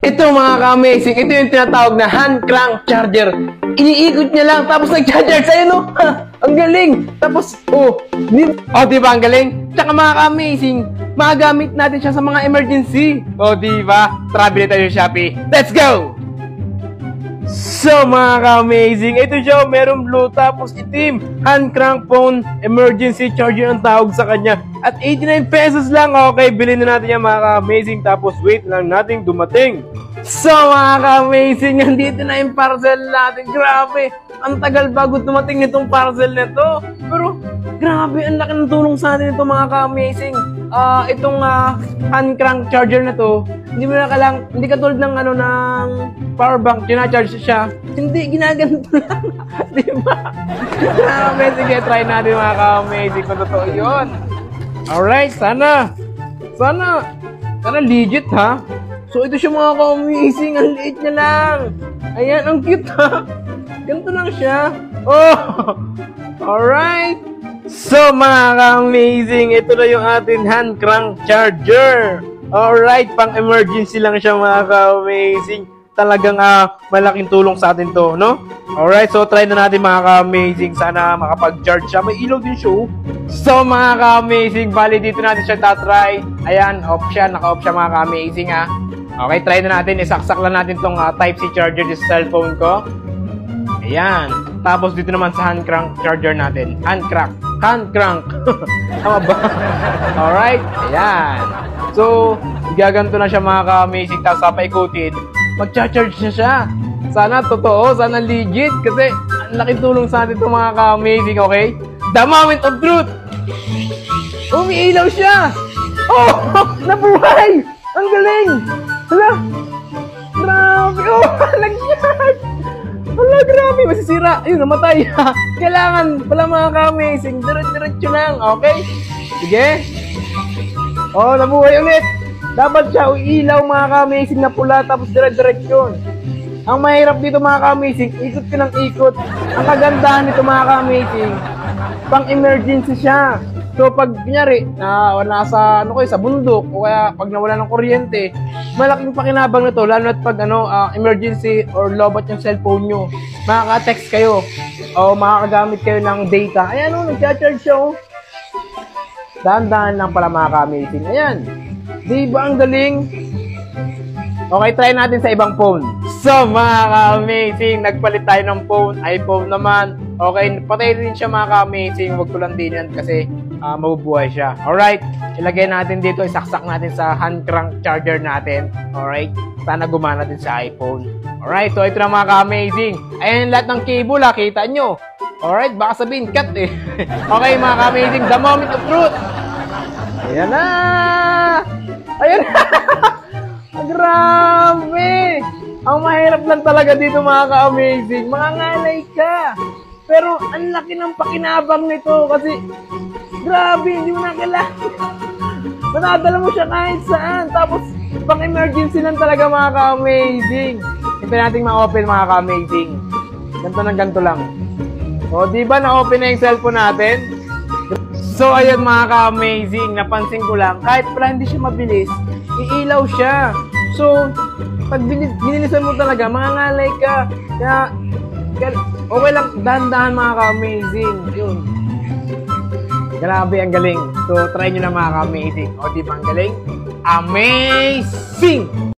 Ito mga ka-amazing, ito yung tinatawag na hand crank charger. Iniikot niya lang, tapos nag-charge sa'yo, no? Ang galing! Tapos, diba ang galing? Tsaka mga ka-amazing, magagamit natin siya sa mga emergency. Diba? Tara, bili tayo sa Shopee. Let's go! So mga ka-amazing, ito siya, merong blue tapos itim. Hand crank phone, emergency charger ang tawag sa kanya. At 89 pesos lang. Okay, bilhin na natin yan mga ka-amazing. Tapos wait lang natin dumating. So mga ka-amazing, nandito na yung parcel natin. Grabe, ang tagal bago dumating nitong parcel na to. Pero grabe, ang laki ng tulong sa atin ito mga ka-amazing. Itong hand crank charger na to, hindi mo na kailangan, hindi katulad ng ng power bank, ginacharge siya. Hindi, ginaganto lang. Diba? Grabe, sige, try natin mga ka-amazing kung totoo yun. Alright, sana legit ha. So ito siya mga ka-amazing, ang liit niya lang. Ayan, ang cute ha. Ganito lang siya. Alright. So mga ka-amazing, ito na yung ating hand crank charger. Alright, pang emergency lang siya mga ka-amazing. Talagang malaking tulong sa atin to, no? Alright, so try na natin mga ka-amazing. Sana makapag-charge siya. May ilaw din siya. So mga ka-amazing, bali dito natin siya tatry. Ayan, off siya, naka-off siya mga ka-amazing ha. Okay, try na natin. Isaksak lang natin tong Type-C charger sa cellphone ko. Ayan. Tapos dito naman sa hand crank charger natin. Hand crank. Tama ba? Alright, ayan. So, gaganto na siya mga ka-amazing. Tapos paikutin, mag-charge na siya. Sana totoo, sana legit. Kasi ang laking tulong sa atin itong mga ka-amazing, okay? The moment of truth! Umiilaw siya! Nabuhay! Ang galing! Hala! Grabe! Nag-charge! Hala, grabe! Masisira! Ayun, namatay! Kailangan pala mga ka-amazing. Diretso lang, okay? Sige! Nabuhay ulit! Dapat siya uilaw mga ka-amazing na pula tapos dire-diretsyon. Ang mahirap dito mga ka-amazing, ikot ka ng ikot. Ang kagandahan nito mga ka-amazing, pang emergency siya. So pag kunyari, wala sa sa bundok o kaya pag nawala ng kuryente, malaking pakinabang nito lalo at pag emergency or lobat yung cellphone nyo. Makaka-text kayo o makakagamit kayo ng data. Ayan nag-charge siya. Dahan-dahan lang pala mga ka-amazing. Ayan. Di ba ang galing? Okay, try natin sa ibang phone. So, mga ka-amazing, nagpalit tayo ng phone. iPhone naman. Okay, patay rin siya mga ka-amazing. Huwag ko lang din yan kasi mabubuhay siya. Alright, ilagay natin dito. Isaksak natin sa hand crank charger natin. Alright, sana gumana din sa iPhone. Alright, so ito na mga ka-amazing. Ayan lahat ng cable kita nyo. Alright, baka sabihin cut eh. Okay mga ka-amazing, the moment of truth. Ayan na! Ayan na! Grabe! Ang mahirap lang talaga dito mga ka-amazing. Mangangalay ka. Pero ang laki ng pakinabang nito kasi grabe, hindi mo na kailangan. Manadala mo siya kahit saan. Tapos pang emergency lang talaga mga ka-amazing. Ito nating ma-open mga ka-amazing. Ganto ng ganto lang. Di ba na-open na yung cellphone natin? So, ayun mga ka-amazing, napansin ko lang, kahit pala hindi siya mabilis, iilaw siya. So, pag binilisan mo talaga, mangangalay ka. Kaya, okay lang, dahan-dahan mga ka-amazing. Yun. Grabe, ang galing. So, try nyo na mga ka-amazing. Di ba ang galing? Amazing!